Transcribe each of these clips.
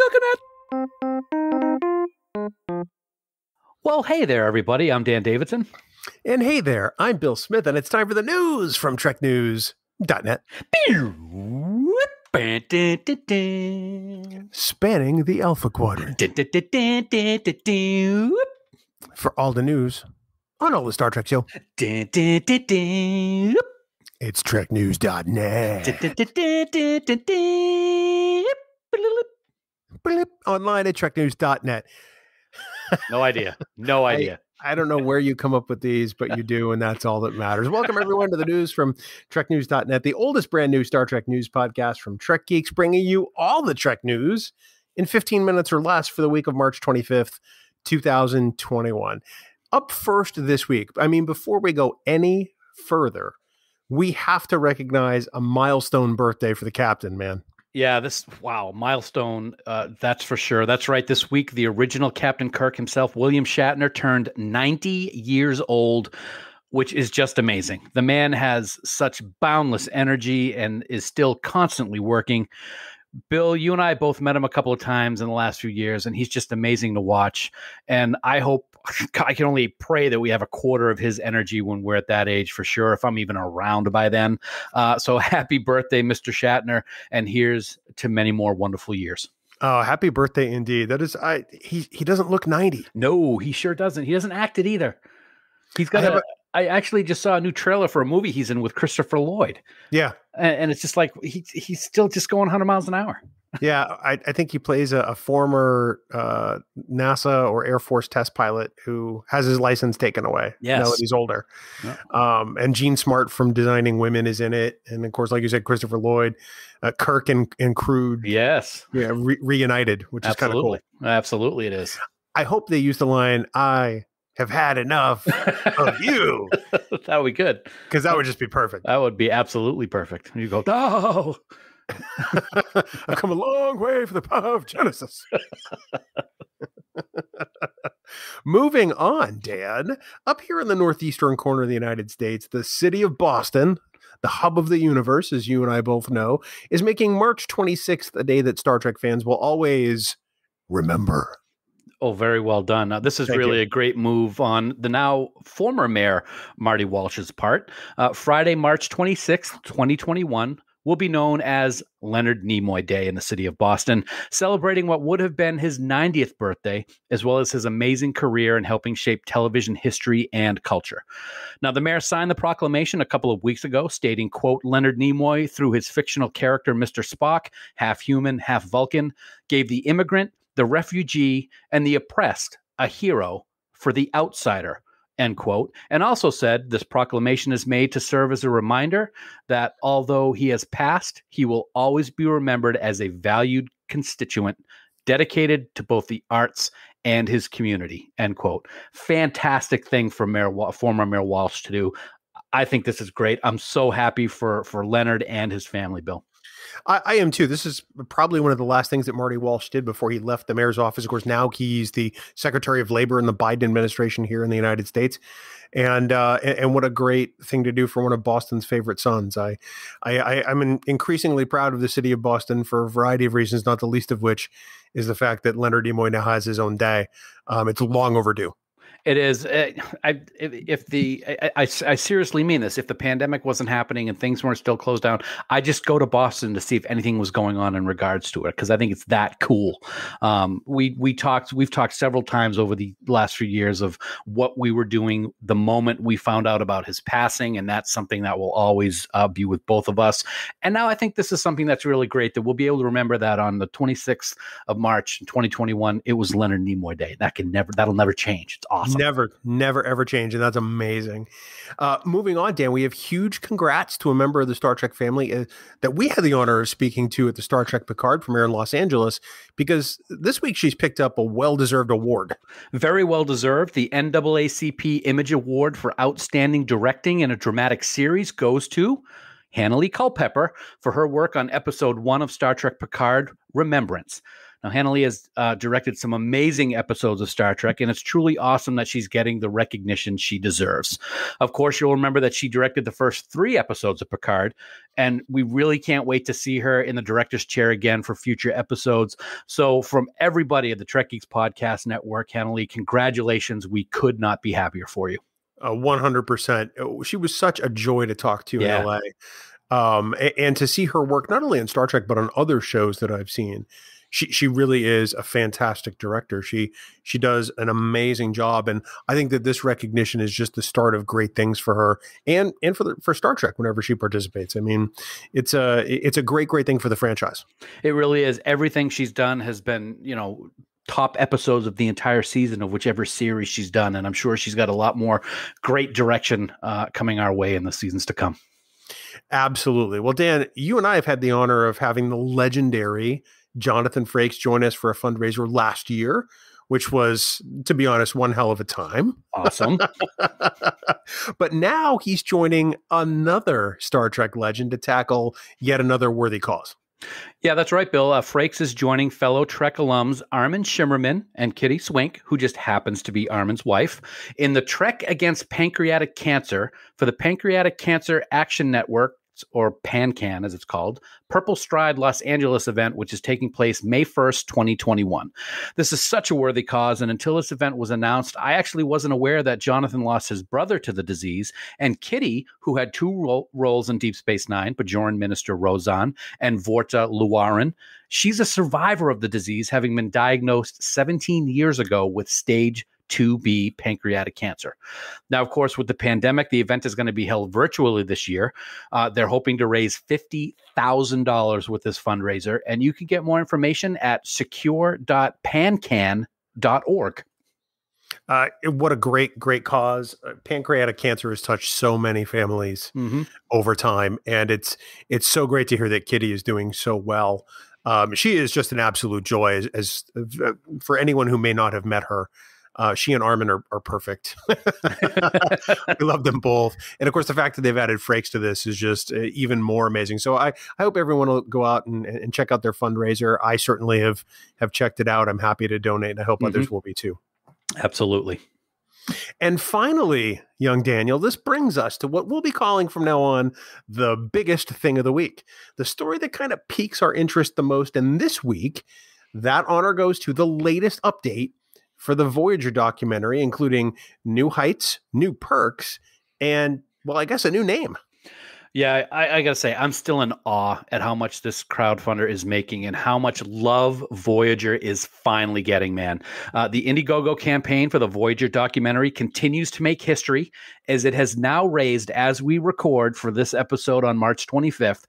cooking it. Well, hey there, everybody. I'm Dan Davidson. And hey there, I'm Bill Smith, and it's time for the news from TrekNews.net. Spanning the Alpha Quadrant. For all the news on all the Star Trek show, it's TrekNews.net. Online at TrekNews.net. No idea. No idea. I don't know where you come up with these, but you do, and that's all that matters. Welcome, everyone, to the news from TrekNews.net, the oldest brand new Star Trek news podcast from Trek Geeks, bringing you all the Trek news in 15 minutes or less for the week of March 25th, 2021. Up first this week, before we go any further, we have to recognize a milestone birthday for the captain, man. Yeah, milestone, that's for sure. That's right. This week, the original Captain Kirk himself, William Shatner, turned 90 years old, which is just amazing. The man has such boundless energy and is still constantly working. Bill, you and I both met him a couple of times in the last few years, and he's just amazing to watch. And I can only pray that we have a quarter of his energy when we're at that age for sure, if I'm even around by then. So happy birthday, Mr. Shatner. And here's to many more wonderful years. Oh, happy birthday indeed. That is, he doesn't look 90. No, he sure doesn't. He doesn't act it either. He's got I actually just saw a new trailer for a movie he's in with Christopher Lloyd. Yeah. And it's just like, he's still just going 100 miles an hour. Yeah, I think he plays a former NASA or Air Force test pilot who has his license taken away. Yes. Now that he's older. Yeah. And Gene Smart from Designing Women is in it. And of course, like you said, Christopher Lloyd, Kirk and Crude. Yes. Yeah, reunited, which is kind of cool. Absolutely it is. I hope they use the line, "I have had enough of you." That would be good. Because that would just be perfect. That would be absolutely perfect. You go, no. I've come a long way for the power of Genesis. Moving on, Dan. Up here in the northeastern corner of the United States, the city of Boston, the hub of the universe, as you and I both know, is making March 26th a day that Star Trek fans will always remember. Oh, very well done. This is really a great move on the now former mayor, Marty Walsh's part. Friday, March 26th, 2021, will be known as Leonard Nimoy Day in the city of Boston, celebrating what would have been his 90th birthday, as well as his amazing career in helping shape television history and culture. Now, the mayor signed the proclamation a couple of weeks ago, stating, quote, "Leonard Nimoy, through his fictional character, Mr. Spock, half human, half Vulcan, gave the immigrant, the refugee, and the oppressed a hero for the outsider," end quote. And also said this proclamation is made to serve as a reminder that although he has passed, he will always be remembered as a valued constituent dedicated to both the arts and his community, end quote. Fantastic thing for former Mayor Walsh to do. I think this is great. I'm so happy for Leonard and his family, Bill. I am too. This is probably one of the last things that Marty Walsh did before he left the mayor's office. Of course, now he's the Secretary of Labor in the Biden administration here in the United States. And what a great thing to do for one of Boston's favorite sons. I'm increasingly proud of the city of Boston for a variety of reasons, not the least of which is the fact that Leonard Nimoy now has his own day. It's long overdue. It is. I seriously mean this. If the pandemic wasn't happening and things weren't still closed down, I just go to Boston to see if anything was going on in regards to it, because I think it's that cool. We've talked several times over the last few years of what we were doing the moment we found out about his passing, and that's something that will always be with both of us. And now I think this is something that's really great that we'll be able to remember that on the 26th of March, 2021, it was Leonard Nimoy Day. That'll never change. It's awesome. Never, ever change. And that's amazing. Moving on, Dan, we have huge congrats to a member of the Star Trek family that we had the honor of speaking to at the Star Trek Picard premiere in Los Angeles, because this week she's picked up a well-deserved award. Very well-deserved. The NAACP Image Award for Outstanding Directing in a Dramatic Series goes to Hanna Lee Culpepper for her work on episode 1 of Star Trek Picard, Remembrance. Now, Hannah Lee has directed some amazing episodes of Star Trek, and it's truly awesome that she's getting the recognition she deserves. Of course, you'll remember that she directed the first 3 episodes of Picard, and we really can't wait to see her in the director's chair again for future episodes. So from everybody at the Trek Geeks Podcast Network, Hannah Lee, congratulations. We could not be happier for you. 100%. She was such a joy to talk to in LA. And to see her work not only in Star Trek, but on other shows that I've seen. She really is a fantastic director. She does an amazing job, and I think that this recognition is just the start of great things for her and for Star Trek whenever she participates. I mean, it's a great thing for the franchise. It really is. Everything she's done has been, top episodes of the entire season of whichever series she's done, and I'm sure she's got a lot more great direction coming our way in the seasons to come. Absolutely. Well, Dan, you and I have had the honor of having the legendary Jonathan Frakes join us for a fundraiser last year, which was, to be honest, one hell of a time. Awesome. But now he's joining another Star Trek legend to tackle yet another worthy cause. Yeah, that's right, Bill. Frakes is joining fellow Trek alums Armin Shimmerman and Kitty Swink, who just happens to be Armin's wife, in the Trek Against Pancreatic Cancer for the Pancreatic Cancer Action Network, or PanCan as it's called, Purple Stride Los Angeles event, which is taking place May 1st, 2021. This is such a worthy cause, and until this event was announced, I actually wasn't aware that Jonathan lost his brother to the disease, and Kitty, who had 2 roles in Deep Space Nine, Bajoran Minister Rozan and Vorta Luaran, she's a survivor of the disease, having been diagnosed 17 years ago with stage 2B pancreatic cancer. Now, of course, with the pandemic, the event is going to be held virtually this year. They're hoping to raise $50,000 with this fundraiser, and you can get more information at secure.pancan.org. What a great cause. Pancreatic cancer has touched so many families over time, and it's so great to hear that Kitty is doing so well. She is just an absolute joy. As for anyone who may not have met her, she and Armin are perfect. We love them both. And of course, the fact that they've added Frakes to this is just even more amazing. So I hope everyone will go out and check out their fundraiser. I certainly have checked it out. I'm happy to donate, and I hope others will be too. Absolutely. And finally, young Daniel, this brings us to what we'll be calling from now on the biggest thing of the week, the story that kind of piques our interest the most. And this week, that honor goes to the latest update for the Voyager documentary, including new heights, new perks, and, well, I guess a new name. Yeah, I got to say, I'm still in awe at how much this crowdfunder is making and how much love Voyager is finally getting, man. The Indiegogo campaign for the Voyager documentary continues to make history, as it has now raised, as we record for this episode on March 25th,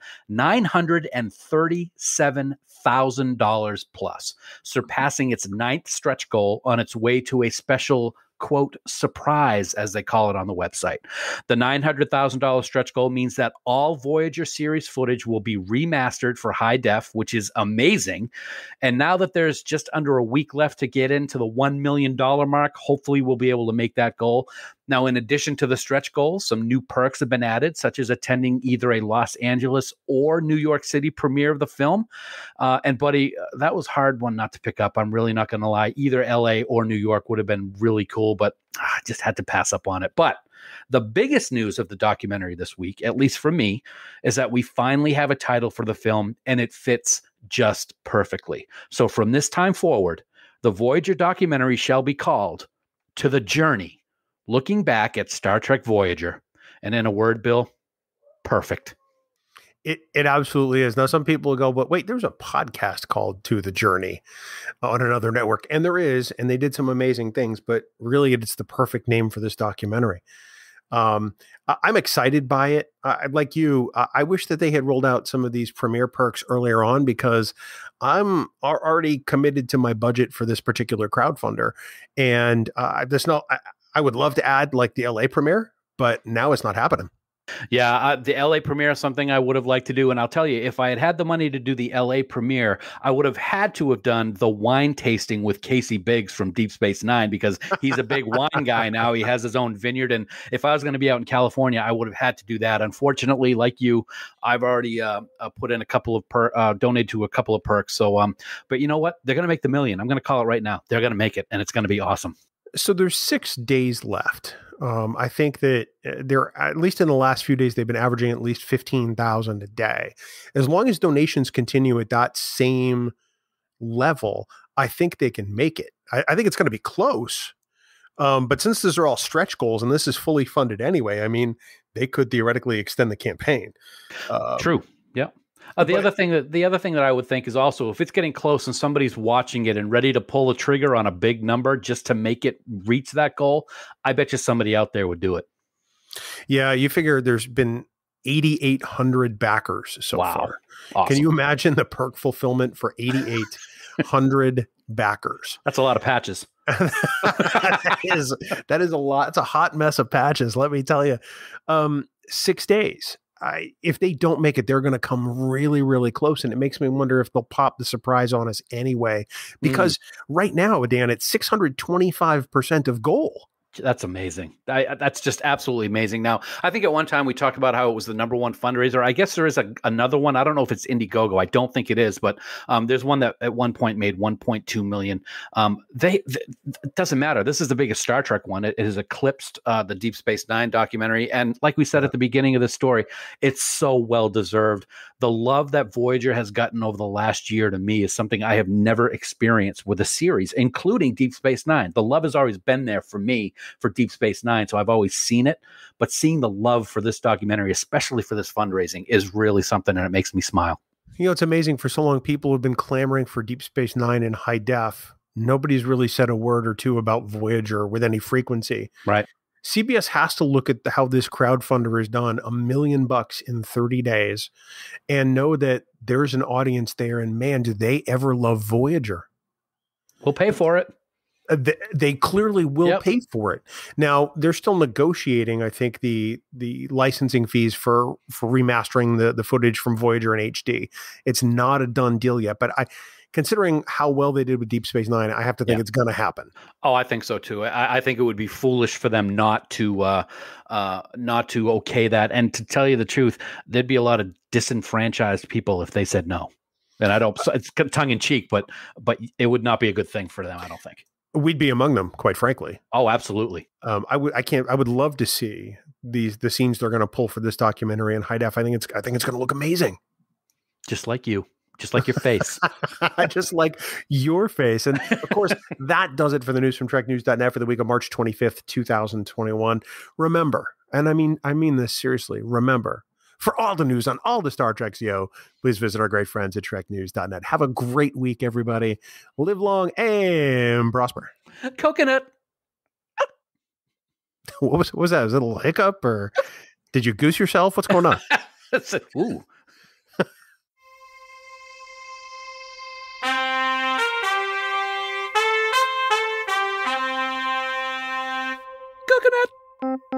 $937,000 plus, surpassing its 9th stretch goal on its way to a special, quote, surprise, as they call it on the website. The $900,000 stretch goal means that all Voyager series footage will be remastered for high def, which is amazing. And now that there's just under a week left to get into the $1 million mark, hopefully we'll be able to make that goal. Now, in addition to the stretch goals, some new perks have been added, such as attending either a Los Angeles or New York City premiere of the film. And buddy, that was a hard one not to pick up. I'm really not going to lie. Either LA or New York would have been really cool, but I just had to pass up on it. But the biggest news of the documentary this week, at least for me, is that we finally have a title for the film, and it fits just perfectly. So from this time forward, the Voyager documentary shall be called To the Journey, looking back at Star Trek Voyager. And in a word, Bill, perfect. It absolutely is. Now, some people will go, but wait, there's a podcast called To the Journey on another network. And there is, and they did some amazing things, but really it's the perfect name for this documentary. I'm excited by it. Like you, I wish that they had rolled out some of these premiere perks earlier on, because I'm already committed to my budget for this particular crowdfunder. And I would love to add like the LA premiere, but now it's not happening. Yeah, the LA premiere is something I would have liked to do. And I'll tell you, if I had had the money to do the LA premiere, I would have had to have done the wine tasting with Casey Biggs from Deep Space Nine, because he's a big wine guy now. He has his own vineyard. And if I was going to be out in California, I would have had to do that. Unfortunately, like you, I've already put in a couple of donated to a couple of perks. So, but you know what? They're going to make the million. I'm going to call it right now. They're going to make it, and it's going to be awesome. So there's 6 days left. I think that they're, at least in the last few days, they've been averaging at least 15,000 a day. As long as donations continue at that same level, I think they can make it. I think it's going to be close. But since these are all stretch goals and this is fully funded anyway, I mean, they could theoretically extend the campaign. True. Yeah. The other thing that I would think is also, if it's getting close and somebody's watching it and ready to pull the trigger on a big number just to make it reach that goal, I bet you somebody out there would do it. Yeah, you figure there's been 8,800 backers so far. Awesome. Can you imagine the perk fulfillment for 8,800 backers? That's a lot of patches. that is a lot. It's a hot mess of patches, let me tell you. 6 days. If they don't make it, they're going to come really, really close. And it makes me wonder if they'll pop the surprise on us anyway. Because right now, Dan, it's 625% of goal. That's amazing. That's just absolutely amazing. Now, I think at one time we talked about how it was the number one fundraiser. I guess there is another one. I don't know if it's Indiegogo. I don't think it is, but there's one that at one point made 1.2 million. It doesn't matter. This is the biggest Star Trek one. It has eclipsed the Deep Space Nine documentary. And like we said at the beginning of the story, it's so well deserved. The love that Voyager has gotten over the last year to me is something I have never experienced with a series, including Deep Space Nine. The love has always been there for me for Deep Space Nine, so I've always seen it. But seeing the love for this documentary, especially for this fundraising, is really something, and it makes me smile. You know, it's amazing. For so long, people have been clamoring for Deep Space Nine in high def. Nobody's really said a word or two about Voyager with any frequency. Right. CBS has to look at how this crowdfunder has done $1 million in 30 days and know that there's an audience there. And man, do they ever love Voyager? We'll pay for it. They clearly will pay for it. Now, they're still negotiating, I think, the licensing fees for remastering the footage from Voyager in HD. It's not a done deal yet, but considering how well they did with Deep Space Nine, I have to think it's going to happen. Oh, I think so too. I think it would be foolish for them not to okay that. And to tell you the truth, there'd be a lot of disenfranchised people if they said no. And I don't. It's tongue in cheek, but it would not be a good thing for them, I don't think. We'd be among them, quite frankly. Oh, absolutely. I would love to see the scenes they're going to pull for this documentary in high def. I think it's going to look amazing. Just like you. Just like your face. Just like your face. And of course, that does it for the news from TrekNews.net for the week of March 25th, 2021. Remember, and I mean this seriously, remember, for all the news on all the Star Treks, please visit our great friends at TrekNews.net. Have a great week, everybody. Live long and prosper. Coconut. What was that? Was it a little hiccup, or did you goose yourself? What's going on? Ooh. Coconut.